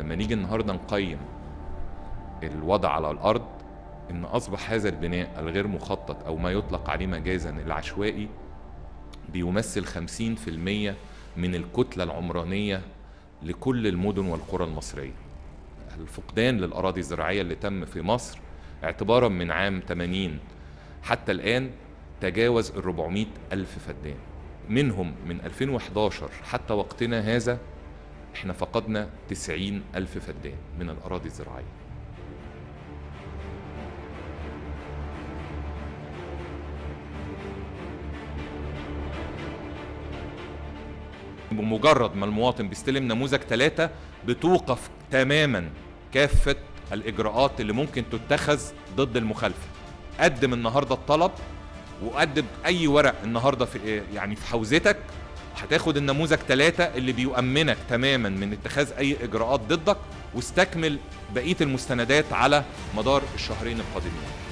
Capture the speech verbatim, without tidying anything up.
لما نيجي النهارده نقيم الوضع على الارض، ان اصبح هذا البناء الغير مخطط او ما يطلق عليه مجازا العشوائي بيمثل خمسين في المية من الكتلة العمرانية لكل المدن والقرى المصرية. الفقدان للأراضي الزراعية اللي تم في مصر اعتبارا من عام ثمانين حتى الآن تجاوز الربعمائة ألف فدان، منهم من ألفين وإحداشر حتى وقتنا هذا احنا فقدنا تسعين ألف فدان من الأراضي الزراعية. بمجرد ما المواطن بيستلم نموذج ثلاثة بتوقف تماما كافة الإجراءات اللي ممكن تتخذ ضد المخالفة. قدم النهاردة الطلب وقدم أي ورق النهاردة في يعني في حوزتك، هتاخد النموذج ثلاثة اللي بيؤمنك تماما من اتخاذ أي إجراءات ضدك، واستكمل بقية المستندات على مدار الشهرين القادمين.